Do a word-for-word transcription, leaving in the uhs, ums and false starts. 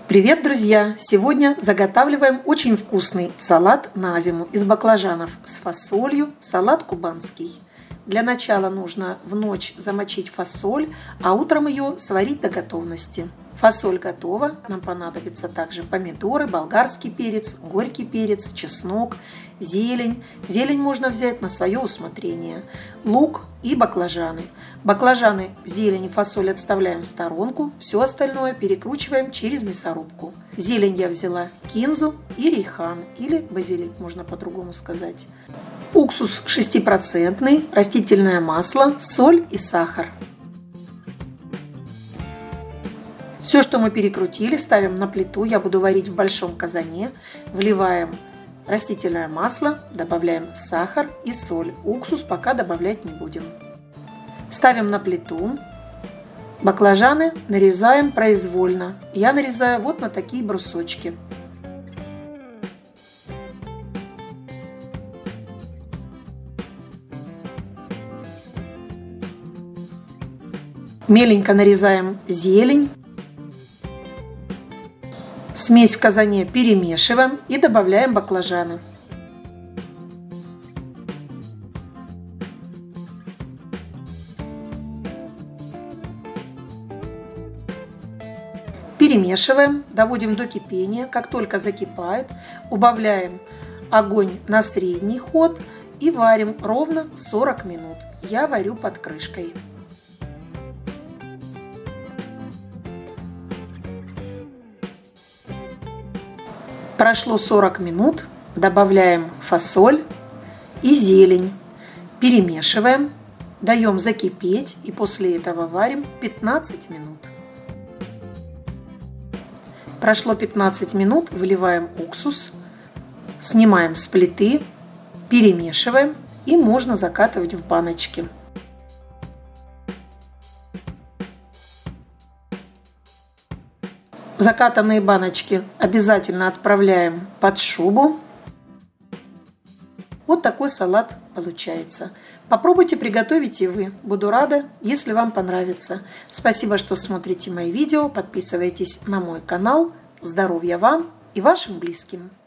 Привет, друзья! Сегодня заготавливаем очень вкусный салат на зиму из баклажанов с фасолью, салат кубанский. Для начала нужно в ночь замочить фасоль, а утром ее сварить до готовности. Фасоль готова, нам понадобятся также помидоры, болгарский перец, горький перец, чеснок, зелень. Зелень можно взять на свое усмотрение, лук и баклажаны. Баклажаны, зелень и фасоль отставляем в сторонку, все остальное перекручиваем через мясорубку. Зелень я взяла кинзу и рейхан, или базилик, можно по-другому сказать. Уксус шестипроцентный, растительное масло, соль и сахар. Все, что мы перекрутили, ставим на плиту. Я буду варить в большом казане. Вливаем растительное масло, добавляем сахар и соль. Уксус пока добавлять не будем. Ставим на плиту. Баклажаны нарезаем произвольно. Я нарезаю вот на такие брусочки. Меленько нарезаем зелень. Смесь в казане перемешиваем и добавляем баклажаны. Перемешиваем, доводим до кипения. Как только закипает, убавляем огонь на средний ход и варим ровно сорок минут. Я варю под крышкой. Прошло сорок минут, добавляем фасоль и зелень, перемешиваем, даем закипеть и после этого варим пятнадцать минут. Прошло пятнадцать минут, выливаем уксус, снимаем с плиты, перемешиваем и можно закатывать в баночки. Закатанные баночки обязательно отправляем под шубу. Вот такой салат получается. Попробуйте приготовить и вы. Буду рада, если вам понравится. Спасибо, что смотрите мои видео. Подписывайтесь на мой канал. Здоровья вам и вашим близким.